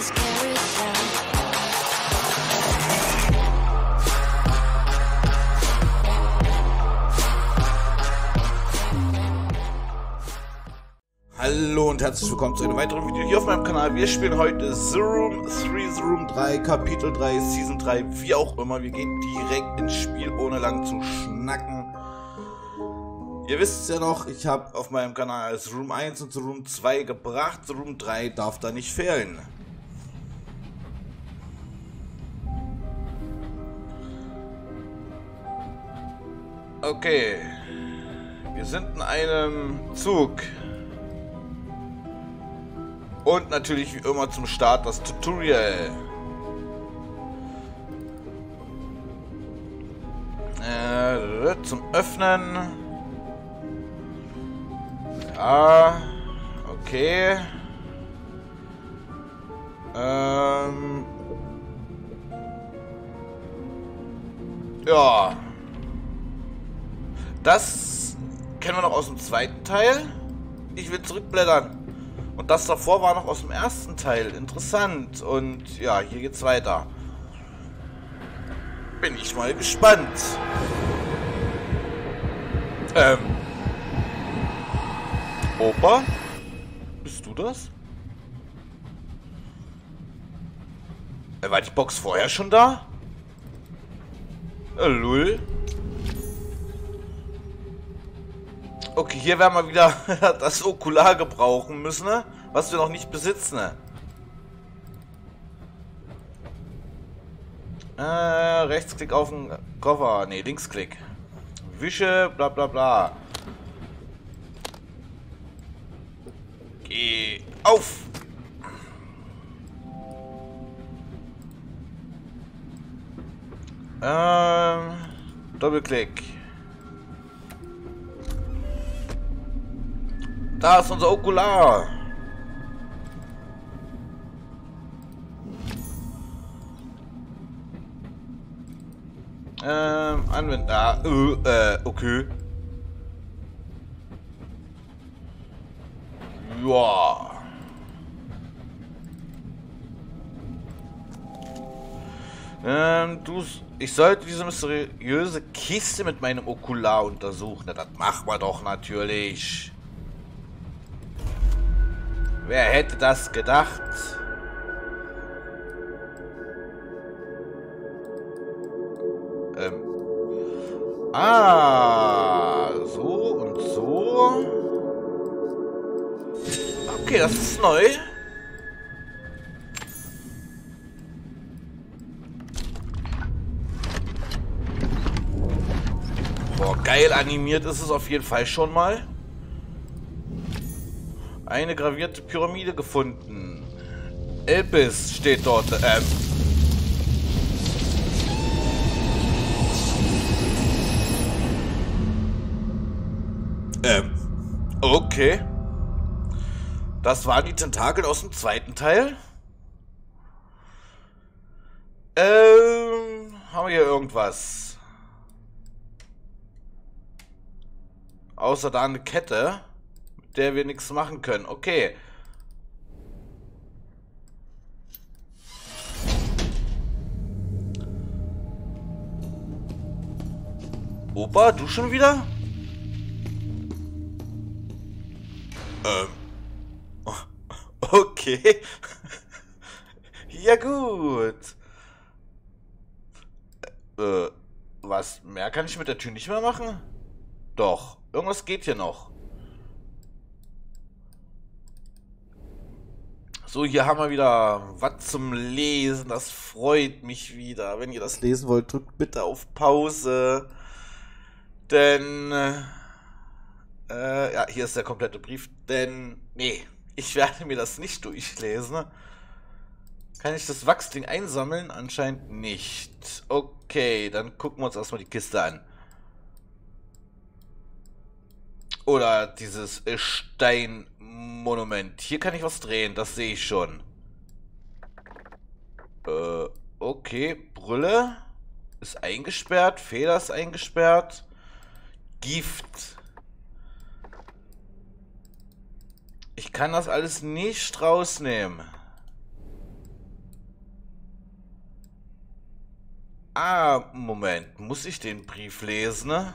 Hallo und herzlich willkommen zu einem weiteren Video hier auf meinem Kanal. Wir spielen heute The Room 3, The Room 3, Kapitel 3, Season 3, wie auch immer. Wir gehen direkt ins Spiel, ohne lang zu schnacken. Ihr wisst es ja noch, ich habe auf meinem Kanal The Room 1 und The Room 2 gebracht. The Room 3 darf da nicht fehlen. Okay. Wir sind in einem Zug. Und natürlich wie immer zum Start das Tutorial. Zum Öffnen. Ja. Okay. Ja. Das kennen wir noch aus dem zweiten Teil. Ich will zurückblättern. Und das davor war noch aus dem ersten Teil. Interessant. Und ja, hier geht's weiter. Bin ich mal gespannt. Opa? Bist du das? War die Box vorher schon da? Lul. Okay, hier werden wir wieder das Okular gebrauchen müssen, ne? Was wir noch nicht besitzen. Ne? Rechtsklick auf den Koffer. Ne, Linksklick. Wische, bla bla bla. Geh auf! Doppelklick. Da ist unser Okular. Anwenden. Okay. Ja. Ich sollte diese mysteriöse Kiste mit meinem Okular untersuchen. Ja, das machen wir doch natürlich. Wer hätte das gedacht? So und so. Okay, das ist neu. Boah, geil animiert ist es auf jeden Fall schon mal. Eine gravierte Pyramide gefunden. Elpis steht dort. Okay. Das waren die Tentakel aus dem zweiten Teil. Haben wir hier irgendwas? Außer da eine Kette, mit der wir nichts machen können. Okay. Opa, du schon wieder? Okay. Ja gut. Was? Mehr kann ich mit der Tür nicht mehr machen? Doch. Irgendwas geht hier noch. So, hier haben wir wieder was zum Lesen. Das freut mich wieder. Wenn ihr das lesen wollt, drückt bitte auf Pause. Denn... ja, hier ist der komplette Brief. Denn... Nee, ich werde mir das nicht durchlesen. Kann ich das Wachsding einsammeln? Anscheinend nicht. Okay, dann gucken wir uns erstmal die Kiste an. Oder dieses Steinmonument. Hier kann ich was drehen, das sehe ich schon. Okay, Brille ist eingesperrt, Feder ist eingesperrt. Gift. Ich kann das alles nicht rausnehmen. Ah, Moment. Muss ich den Brief lesen, ne?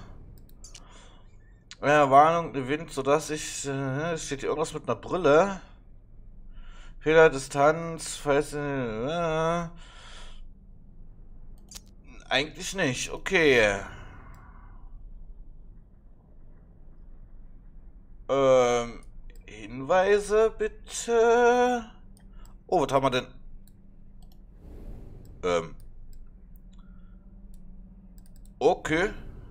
Warnung, Wind, sodass ich... steht hier irgendwas mit einer Brille? Fehlerdistanz, falls... eigentlich nicht. Okay. Hinweise bitte. Oh, was haben wir denn? Okay.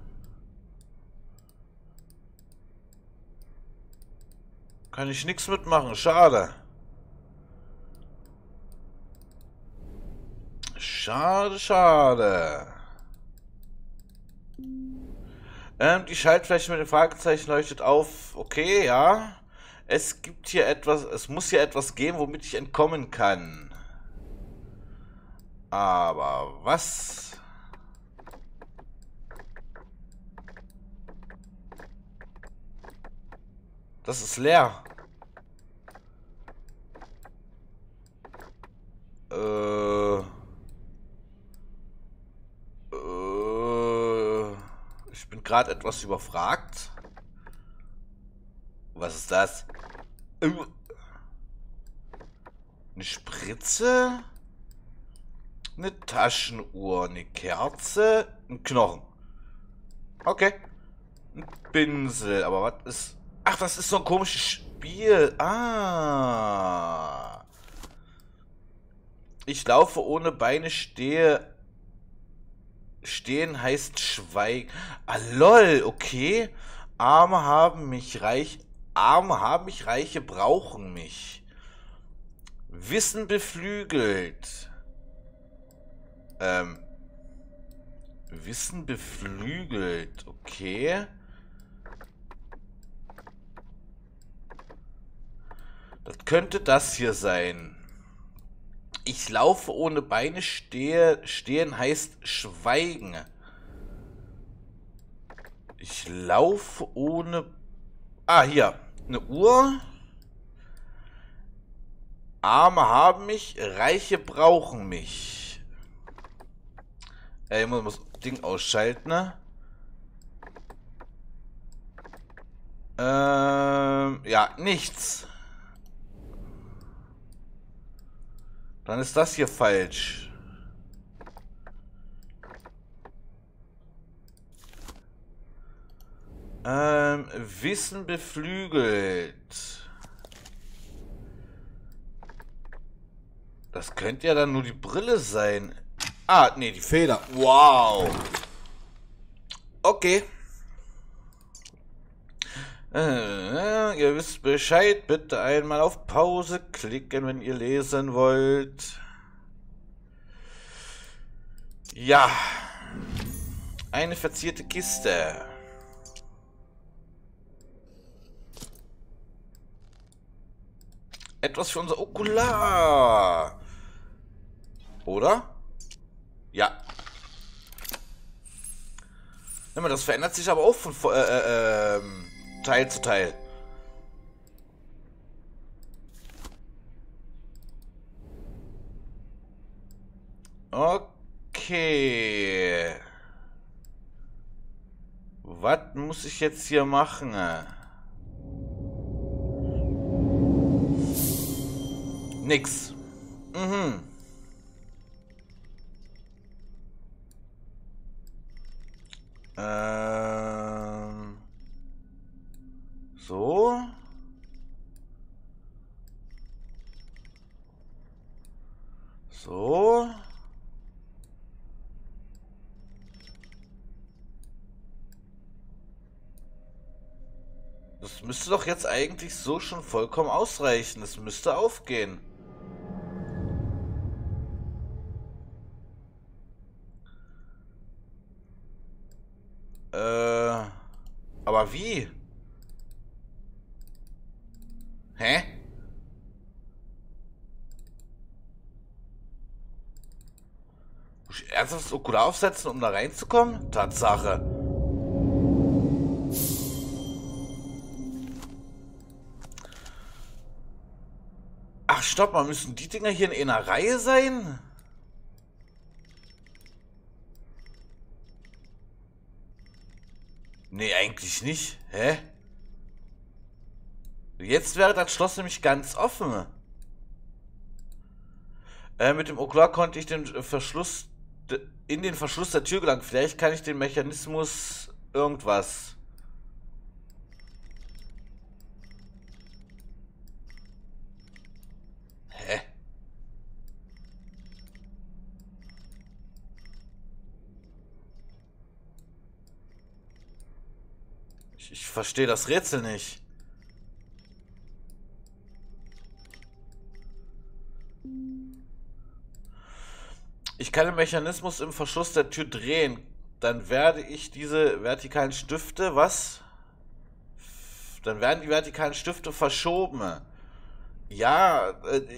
Kann ich nichts mitmachen, schade. Schade, schade. Die Schaltfläche mit dem Fragezeichen leuchtet auf. Okay, ja. Es gibt hier etwas, es muss hier etwas geben, womit ich entkommen kann. Aber was? Das ist leer. Ich bin gerade etwas überfragt. Was ist das? Eine Spritze? Eine Taschenuhr, eine Kerze, ein Knochen. Okay. Ein Pinsel, aber was ist... Ach, das ist so ein komisches Spiel. Ah. Ich laufe ohne Beine, stehe... Stehen heißt schweigen. Ah, lol, okay. Arme haben mich, Reiche brauchen mich. Wissen beflügelt. Wissen beflügelt, okay. Das könnte das hier sein. Ich laufe ohne Beine, stehen heißt schweigen. Ich laufe ohne... Ah, hier. Eine Uhr. Arme haben mich, Reiche brauchen mich. Ich muss das Ding ausschalten, ne? Ja, nichts. Dann ist das hier falsch. Wissen beflügelt. Das könnte ja dann nur die Brille sein. Ah, nee, die Feder. Wow. Okay. Ihr wisst Bescheid. Bitte einmal auf Pause klicken, wenn ihr lesen wollt. Ja. Eine verzierte Kiste. Etwas für unser Okular. Oder? Ja. Das verändert sich aber auch von Teil zu Teil. Okay. Was muss ich jetzt hier machen? Nix. Mhm. So. So. Das müsste doch jetzt eigentlich so schon vollkommen ausreichen. Das müsste aufgehen. Aber wie? Hä? Muss ich ernsthaft das Okular aufsetzen, um da reinzukommen? Tatsache. Ach, stopp mal, müssen die Dinger hier in einer Reihe sein? Nee, eigentlich nicht. Hä? Jetzt wäre das Schloss nämlich ganz offen. Mit dem Okular konnte ich den Verschluss in den Verschluss der Tür gelangen. Vielleicht kann ich den Mechanismus irgendwas. Hä? Ich verstehe das Rätsel nicht. Ich kann den Mechanismus im Verschluss der Tür drehen. Dann werde ich diese vertikalen Stifte, was? Dann werden die vertikalen Stifte verschoben. Ja,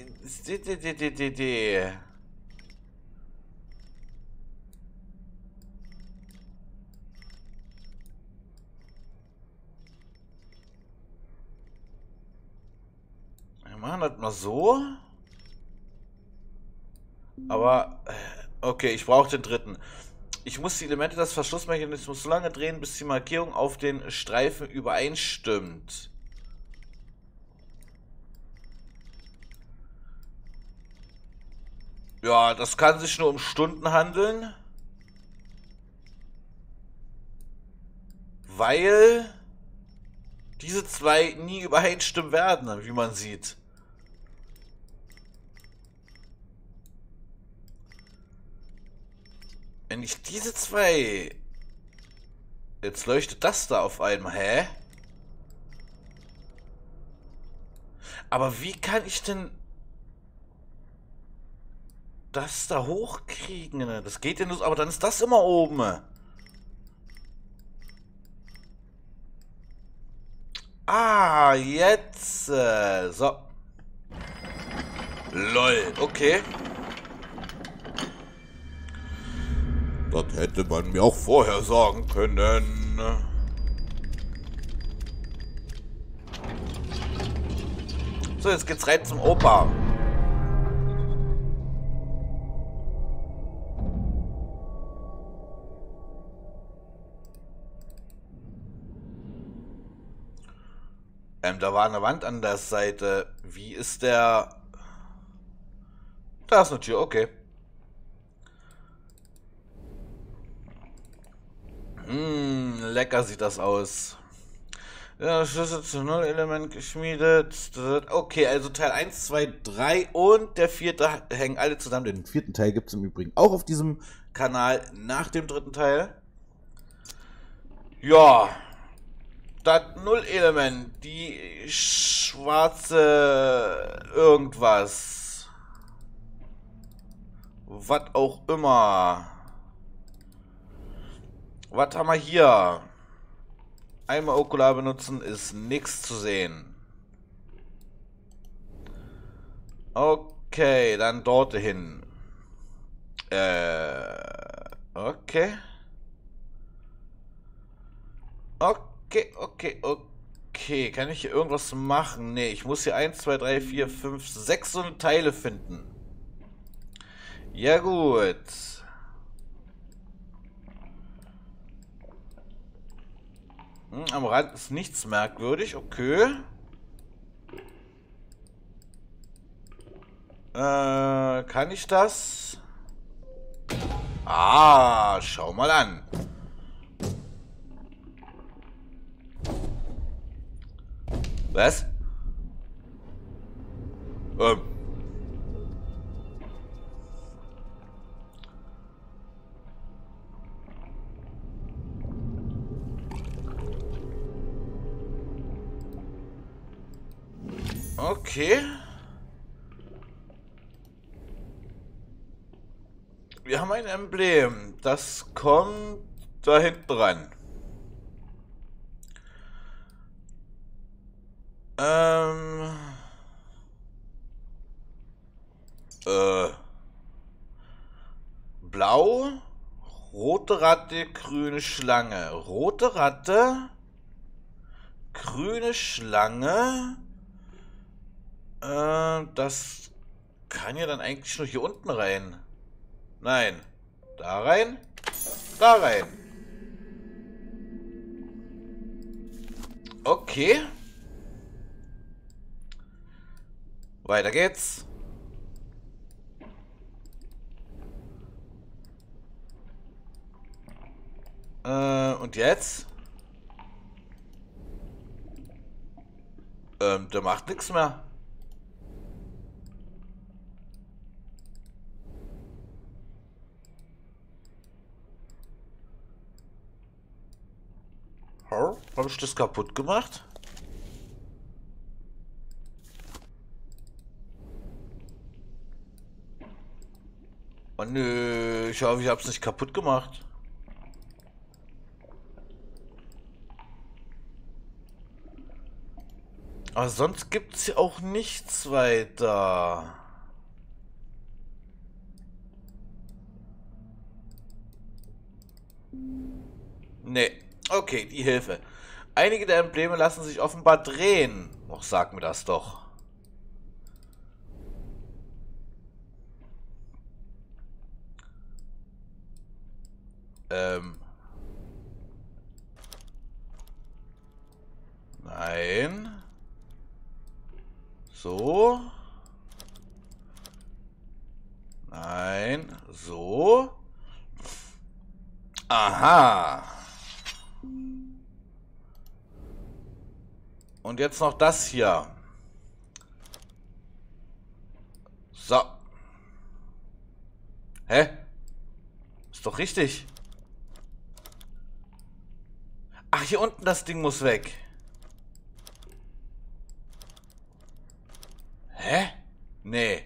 wir machen das mal so. Aber, okay, ich brauche den dritten. Ich muss die Elemente des Verschlussmechanismus so lange drehen, bis die Markierung auf den Streifen übereinstimmt. Ja, das kann sich nur um Stunden handeln. Weil diese zwei nie übereinstimmen werden, wie man sieht. Wenn ich diese zwei... Jetzt leuchtet das da auf einmal, hä? Aber wie kann ich denn das da hochkriegen? Das geht ja nur, aber dann ist das immer oben. Ah, jetzt. So. Lol, okay. Das hätte man mir auch vorher sagen können. So, jetzt geht's rein zum Opa. Da war eine Wand an der Seite. Wie ist der... Da ist eine Tür, okay. Lecker sieht das aus. Ja, Schlüssel zu Null-Element geschmiedet. Okay, also Teil 1, 2, 3 und der vierte hängen alle zusammen. Den vierten Teil gibt es im Übrigen auch auf diesem Kanal nach dem dritten Teil. Ja. Das Null-Element, die schwarze irgendwas. Was auch immer. Was haben wir hier? Einmal Okular benutzen, ist nichts zu sehen. Okay, dann dort hin. Okay. Okay. Kann ich hier irgendwas machen? Nee, ich muss hier 1, 2, 3, 4, 5, 6 so eine Teile finden. Ja gut. Am Rand ist nichts merkwürdig, okay. Kann ich das? Ah, schau mal an. Was? Okay. Wir haben ein Emblem. Das kommt da hinten ran. Blau, rote Ratte, grüne Schlange. Rote Ratte, grüne Schlange. Das kann ja dann eigentlich nur hier unten rein. Nein. Da rein. Da rein. Okay. Weiter geht's. Und jetzt? Der macht nichts mehr. Habe ich das kaputt gemacht? Oh nö, ich hoffe, ich habe es nicht kaputt gemacht. Aber sonst gibt's hier auch nichts weiter. Nee. Okay, die Hilfe. Einige der Embleme lassen sich offenbar drehen. Och, sag mir das doch. Nein. So. Nein. So. Aha. Und jetzt noch das hier. So. Hä? Ist doch richtig. Ach, hier unten das Ding muss weg. Hä? Nee.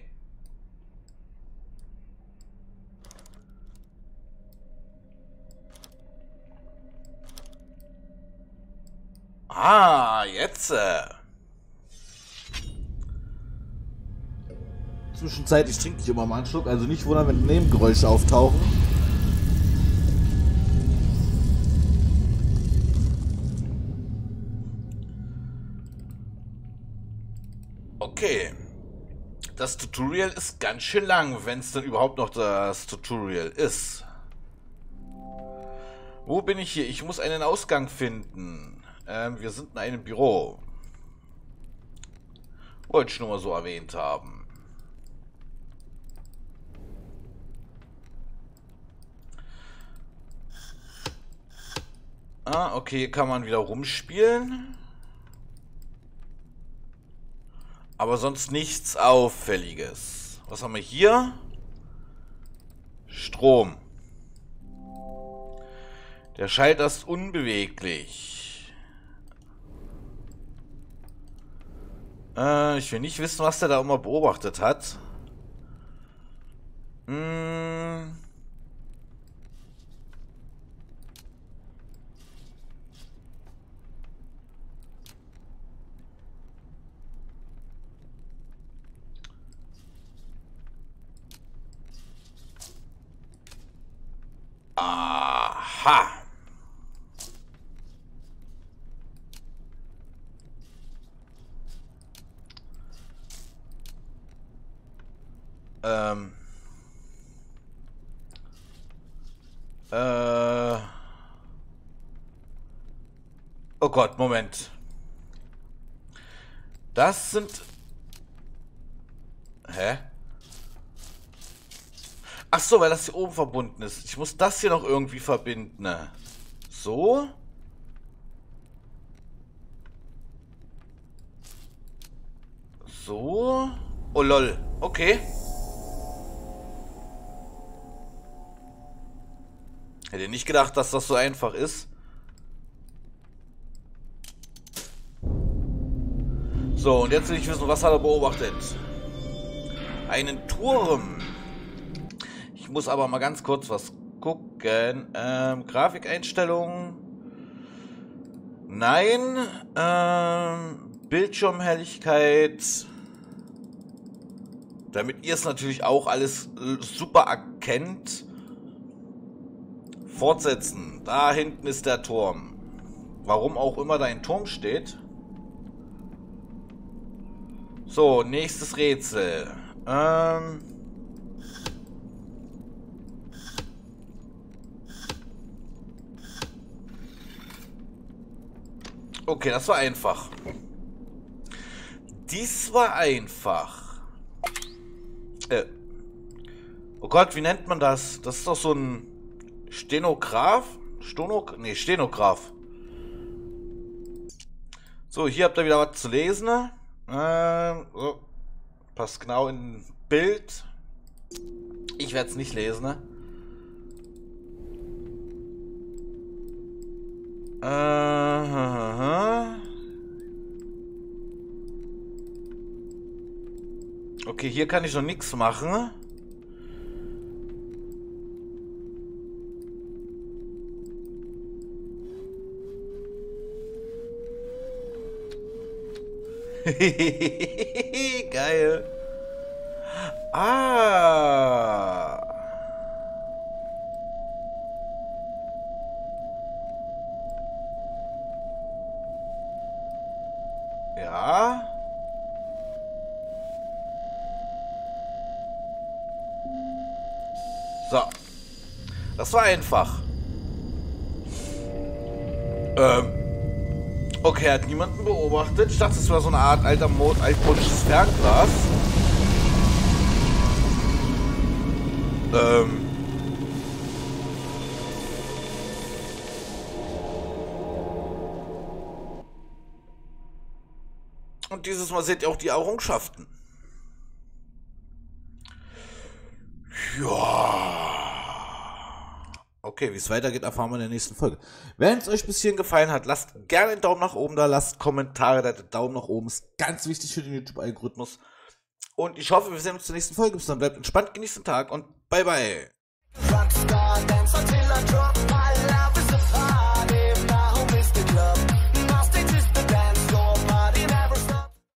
Ah, jetzt. Zwischenzeitlich trinke ich immer mal einen Schluck, also nicht wundern, wenn Nebengeräusche auftauchen. Okay. Das Tutorial ist ganz schön lang, wenn es denn überhaupt noch das Tutorial ist. Wo bin ich hier? Ich muss einen Ausgang finden. Wir sind in einem Büro. Wollte ich nur mal so erwähnt haben. Ah, okay, hier kann man wieder rumspielen. Aber sonst nichts Auffälliges. Was haben wir hier? Strom. Der Schalter ist unbeweglich. Ich will nicht wissen, was der da immer beobachtet hat. Aha. Oh Gott, Moment. Das sind... Hä? Ach so, weil das hier oben verbunden ist. Ich muss das hier noch irgendwie verbinden. So? So? Oh lol. Okay. Hätte nicht gedacht, dass das so einfach ist. So, und jetzt will ich wissen, was hat er beobachtet? Einen Turm. Ich muss aber mal ganz kurz was gucken. Grafikeinstellungen. Nein. Bildschirmhelligkeit. Damit ihr es natürlich auch alles super erkennt. Fortsetzen. Da hinten ist der Turm. Warum auch immer da ein Turm steht. So, nächstes Rätsel. Okay, das war einfach. Dies war einfach. Oh Gott, wie nennt man das? Das ist doch so ein Stenograf? Stenograf. So, hier habt ihr wieder was zu lesen. So. Passt genau in Bild. Ich werde es nicht lesen. Okay, hier kann ich noch nichts machen. Geil. Ah. Ja. So. Das war einfach. Okay, hat niemanden beobachtet. Ich dachte, es war so eine Art altmodisches Fernglas. Und dieses Mal seht ihr auch die Errungenschaften. Ja. Okay, wie es weitergeht, erfahren wir in der nächsten Folge. Wenn es euch bis hierhin gefallen hat, lasst gerne einen Daumen nach oben da, lasst Kommentare da. Der Daumen nach oben ist ganz wichtig für den YouTube-Algorithmus. Und ich hoffe, wir sehen uns zur nächsten Folge. Bis dann, bleibt entspannt, genießt den Tag und bye bye.